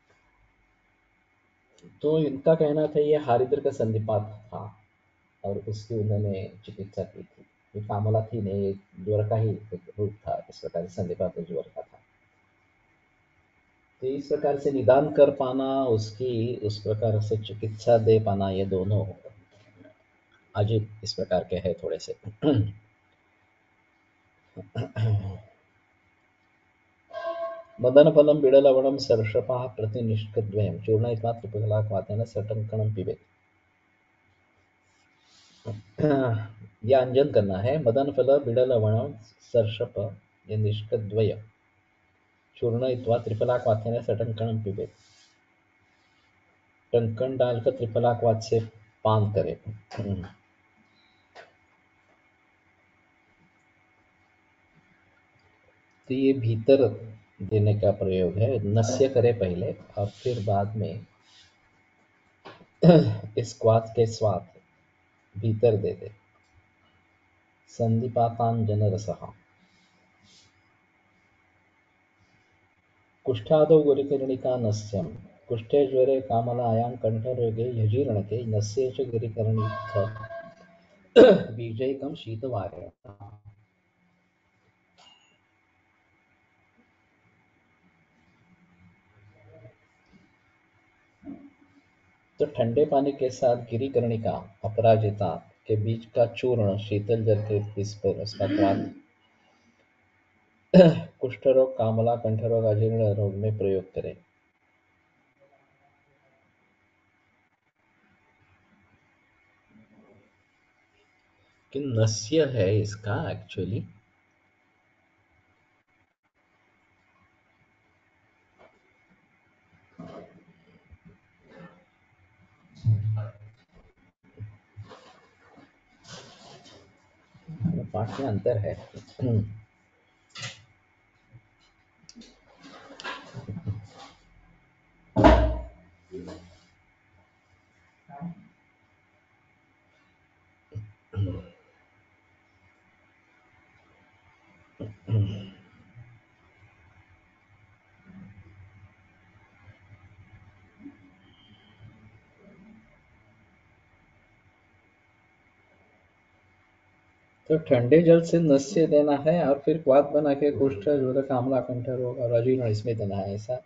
तो इनका कहना था ये हारिद्र का संधिपात था और उसकी उन्होंने चिकित्सा की थी। ये कामला थी नहीं, एक ज्वर का ही एक रूप था। इस प्रकार से संधिपात ज्वर का था। तो इस प्रकार से निदान कर पाना, उसकी उस प्रकार से चिकित्सा दे पाना, ये दोनों अजीब इस प्रकार के है थोड़े से। मदनफलं बिडलवणं सर्षपः प्रतिनिष्कद्वयं चूर्णयित्वा त्रिफलाक्वाथेन सटङ्कणं पिबेत्। यह अंजन करना है। मदनफल बिडलवणं सर्षप ये निष्कद्वय चूर्णयित्वा त्रिफलाक्वाथेन सटङ्कणं पिबेत्। टंकन डालकर त्रिफलाक्वाथ से पान करे। तो ये भीतर देने का प्रयोग है। नस्य करे पहले और फिर बाद में इस क्वाथ के स्वाद भीतर दे दे। संधिपातांजन रसः कुष्ठादौ गिरिकर्णिका नस्यम् कुष्ठे ज्वरे कामलायां कंठरोगे यजीर्णके नस्ये च गिरिकर्णिक बीजैकं शीतवारेण। तो ठंडे पानी के साथ गिरिकर्णिका अपराजिता के बीज का चूर्ण शीतल जल के इस पर उसका स्वाद कुष्ठ रोग, कामला, कंठ रोग, अजीर्ण रोग में प्रयोग करें। कि नस्य है इसका एक्चुअली पाठ में अंतर है। तो ठंडे जल से नस्य देना है और फिर क्वाथ बना के कुष्ठ, ज्वर, कामला, कंठ रोग और अजीर्ण इसमें देना है। ऐसा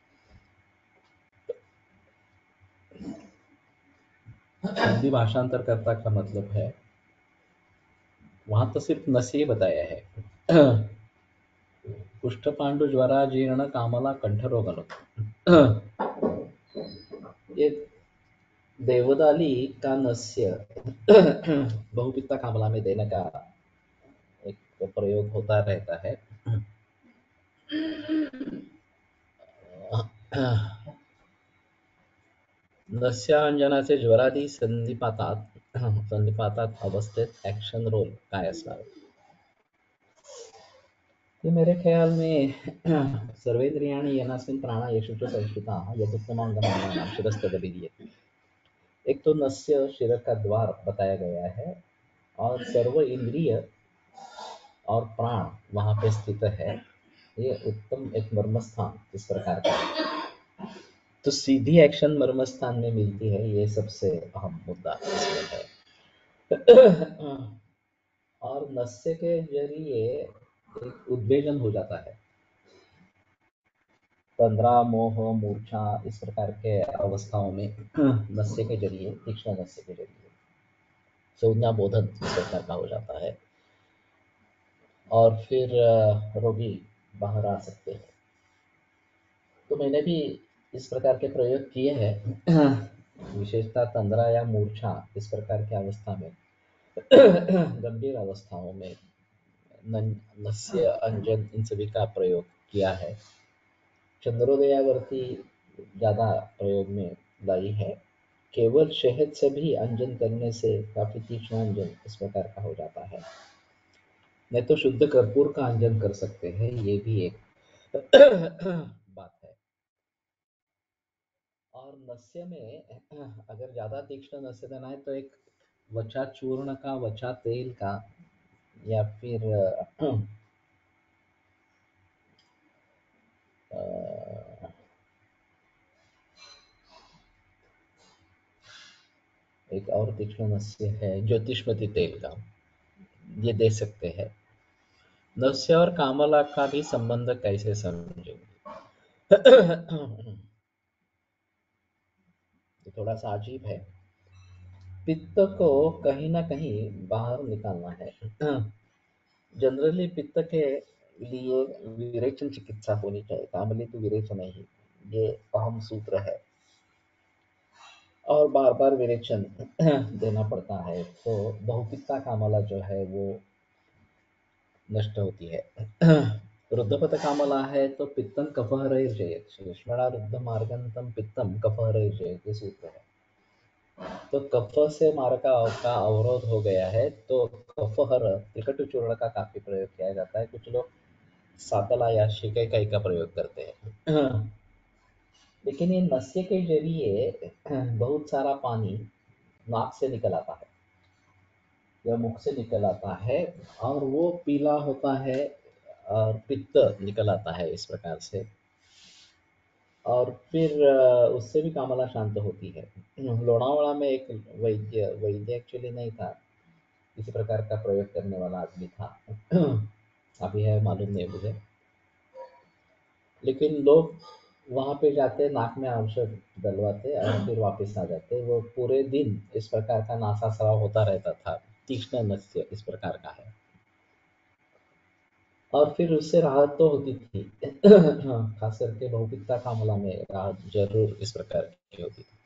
हिंदी भाषांतरकर्ता का मतलब है। वहां तो सिर्फ नस्य ही बताया है। कुष्ठ, पांडु, ज्वरा, जीर्ण, कामला, कंठ रोग ये देवदाली का नस्य बहुपित्ता कामला में देने का एक प्रयोग होता रहता है। नस्यांजनाचे ज्वरादी संधिपातात संधिपातात अवस्थित एक्शन रोल काय असणार? ये मेरे ख्याल में सर्वेन्द्रियाणि येनास्मिन् प्राणा येषु च संस्थिताः यदुत्तमाङ्गमाङ्गानां शिरस्तदभिधीयते। एक तो नस्य शिर का द्वार बताया गया है और सर्व इंद्रिय और प्राण वहां पे स्थित है। ये उत्तम एक मर्मस्थान इस प्रकार का। तो सीधी एक्शन मर्मस्थान में मिलती है, ये सबसे अहम मुद्दा इसमें है। और नस्य के जरिए एक उद्वेजन हो जाता है। तंद्रा, मोह, मूर्छा इस प्रकार के अवस्थाओं में नस्य के जरिए, तीक्ष्ण नस्य के जरिए संज्ञा बोधन इस प्रकार का हो जाता है और फिर रोगी बाहर आ सकते हैं। तो मैंने भी इस प्रकार के प्रयोग किए हैं। विशेषता तंद्रा या मूर्छा इस प्रकार की अवस्था में, गंभीर अवस्थाओं में नस्य, अंजन इन सभी का प्रयोग किया है। चंद्रोदयावर्ती ज्यादा प्रयोग में लाई है केवल शहद से भी अंजन करने से काफी तीक्ष्ण अंजन इस प्रकार का हो जाता है। नहीं तो शुद्ध कर्पूर का अंजन कर सकते हैं, ये भी एक बात है। और नस्य में अगर ज्यादा तीक्ष्ण नस्य देना है तो एक वचा चूर्ण का, वचा तेल का, या फिर अ, एक और तीक्ष्ण नस्य है ज्योतिष्मति तेल का, ये दे सकते हैं। नस्य और कामला का भी संबंध कैसे समझेंगे? ये थोड़ा सा अजीब है। पित्त को कहीं ना कहीं बाहर निकालना है। जनरली पित्त के लिए विरेचन चिकित्सा होनी चाहिए, कामली तो विरेचन ही, ये अहम सूत्र है। और बार बार विरेचन देना पड़ता है तो बहुपित्ता कामला जो है वो नष्ट होती है। रुद्धपथ कामला है तो पित्तम कफहरैर्जयेत्, श्लेष्मणा रुद्ध मार्गंतम पित्तम कफहरैर्जयेत्, ये सूत्र है। तो कफ से मार्ग का का अवरोध हो गया है तो कफहर त्रिकटु चूर्ण का काफी प्रयोग किया जाता है। कुछ लोग सातला या शिकाकाई का प्रयोग करते हैं। लेकिन ये नस्य के जरिए बहुत सारा पानी नाक से निकल आता है या मुख से निकल आता है और वो पीला होता है और पित्त निकल आता है इस प्रकार से। और फिर अ, उससे भी कामला शांत होती है। लोनावाड़ा में एक वैद्य वैद्य एक्चुअली नहीं था, इसी प्रकार का प्रयोग करने वाला आदमी था। अभी है मालूम नहीं मुझे, लेकिन लोग वहाँ पे जाते, नाक में औषध डलवाते और फिर वापस आ जाते। वो पूरे दिन इस प्रकार का नासा स्राव होता रहता था। तीक्ष्ण नस्य इस प्रकार का है और फिर उससे राहत तो होती थी। हाँ, खास करके बहुपित्ता कामला में राहत जरूर इस प्रकार की होती थी।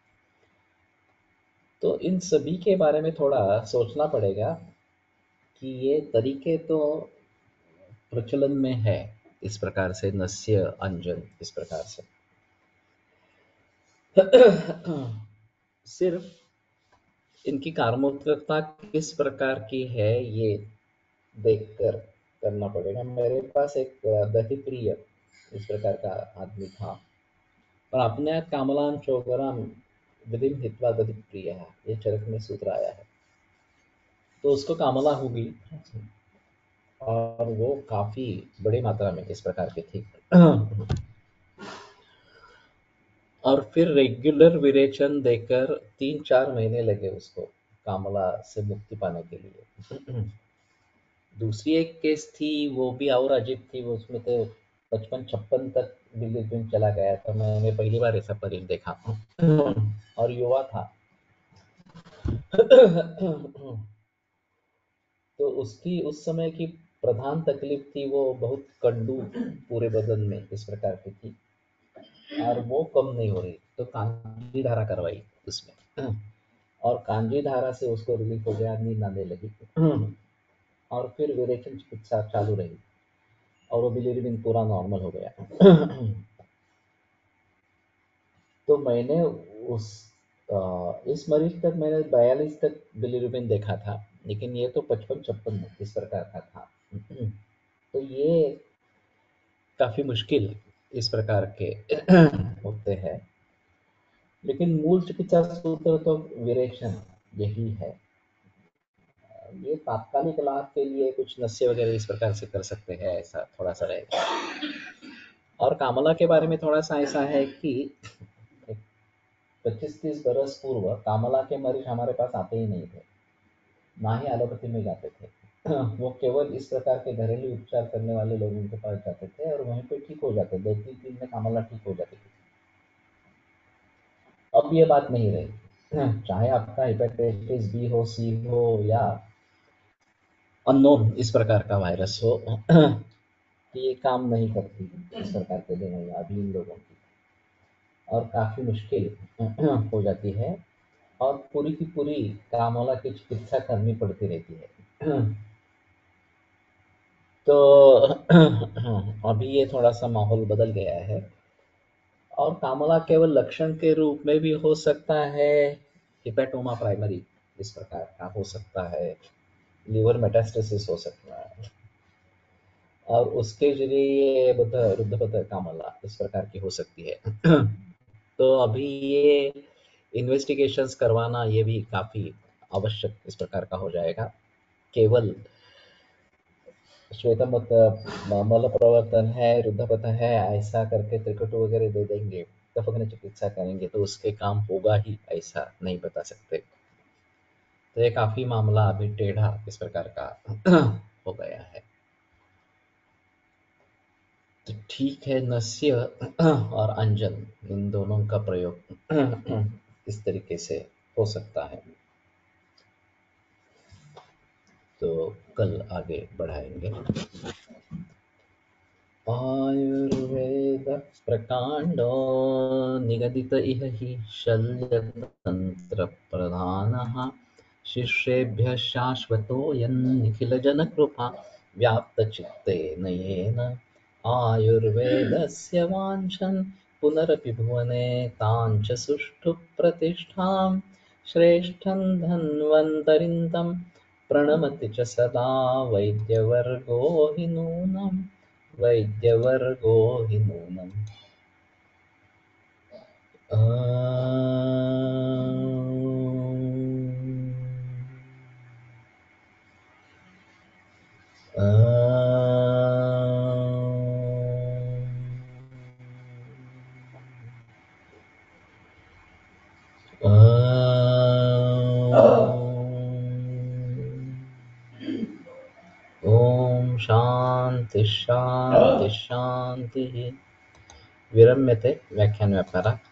तो इन सभी के बारे में थोड़ा सोचना पड़ेगा कि ये तरीके तो प्रचलन में है इस प्रकार से, नस्य अंजन इस प्रकार से। सिर्फ इनकी कार्मोत्तरता किस प्रकार की है ये देखकर करना पड़ेगा। मेरे पास एक दही प्रिय इस प्रकार का आदमी था, पर अपने कामलान चोगराम विधिम हित्वा दधि प्रिय है, ये चरक में सूत्र आया है। तो उसको कामला होगी और वो काफी बड़ी मात्रा में इस प्रकार की थी। और फिर रेगुलर विरेचन देकर तीन चार महीने लगे उसको कामला से मुक्ति पाने के लिए। दूसरी एक केस थी, वो भी और अजीब थी। वो उसमें तो पचपन छप्पन तक बिलीविंग चला गया था। मैंने पहली बार ऐसा परीर देखा और युवा था। तो उसकी उस समय की प्रधान तकलीफ थी, वो बहुत कंडू पूरे बदन में इस प्रकार की थी और वो कम नहीं हो रही। तो कांजी धारा करवाई उसमें और कांजी धारा से उसको रिलीफ हो गया, नींद आने लगी। और फिर विरेचन चिकित्सा चालू रही और वो बिलीरुबिन पूरा नॉर्मल हो गया। तो मैंने उस अ, इस मरीज तक मैंने बयालीस तक बिलीरुबिन देखा था, लेकिन ये तो पचपन छप्पन इस प्रकार का था। तो ये काफी मुश्किल इस प्रकार के होते हैं। लेकिन मूल चिकित्सा सूत्र तो विरेचन यही है। ये तात्कालिक लाभ के लिए कुछ नस्य वगैरह इस प्रकार से कर सकते हैं, ऐसा थोड़ा सा रहेगा। और कामला के बारे में थोड़ा सा ऐसा है कि पच्चीस तीस बरस पूर्व कामला के मरीज हमारे पास आते ही नहीं थे, ना ही एलोपैथी में जाते थे। वो केवल इस प्रकार के घरेलू उपचार करने वाले लोगों के पास जाते थे और वहीं पे ठीक हो जाते, दो तीन दिन में कामला ठीक हो जाती थी। अब ये बात नहीं रही। चाहे आपका हेपेटाइटिस बी हो, सी हो या अननोन इस प्रकार का वायरस हो, ये काम नहीं करती इस प्रकार के दवाइयाँ अभी इन लोगों की, और काफी मुश्किल हो जाती है और पूरी की पूरी कामला की चिकित्सा करनी पड़ती रहती है। तो अभी ये थोड़ा सा माहौल बदल गया है और कामला केवल लक्षण के रूप में भी हो सकता है हिपेटोमा प्राइमरी इस प्रकार का हो सकता है, लिवर मेटास्टेसिस हो सकता है, और उसके जरिए बुद्ध रुद्धबद्ध कामला इस प्रकार की हो सकती है। तो अभी ये इन्वेस्टिगेशंस करवाना ये भी काफ़ी आवश्यक इस प्रकार का हो जाएगा। केवल श्वेतमत मल प्रवर्तन है, रुद्धपथ है, ऐसा करके त्रिकटु वगैरह दे देंगे, तफग्न चिकित्सा करेंगे तो उसके काम होगा ही, ऐसा नहीं बता सकते। तो ये काफ़ी मामला अभी टेढ़ा इस प्रकार का हो गया है। तो ठीक है, नस्य और अंजन इन दोनों का प्रयोग इस तरीके से हो सकता है। तो कल आगे बढ़ाएंगे। आयुर्वेद प्रकांडो निगदित इह हि शल्यतंत्र प्रधानः शिष्येभ्यः शाश्वतोऽयं निखिलजनकृपा व्याप्तचित्तेन येन आयुर्वेदस्य वाञ्छन् पुनरपि भुवने तां च सुष्ठु प्रतिष्ठां श्रेष्ठं धन्वन्तरिं तं प्रणमति च सदा वैद्यवर्गो हि नूनम् वैद्यवर्गो हि नूनम्। ओम शांति शांति शांति। विरम्यते व्याख्यान व्यापारा।